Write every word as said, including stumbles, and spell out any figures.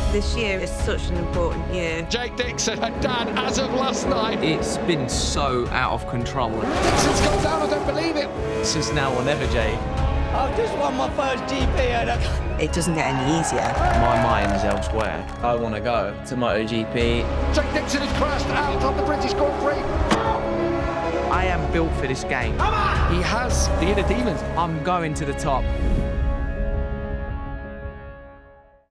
This year is such an important year. Jake Dixon, a dad as of last night. It's been so out of control. Dixon's gone down, I don't believe it. This is now or never, Jake. I've just won my first G P and I... It doesn't get any easier. My mind's elsewhere. I want to go to MotoGP. Jake Dixon has crashed out on the British Grand Prix. I am built for this game. He has the inner demons. I'm going to the top.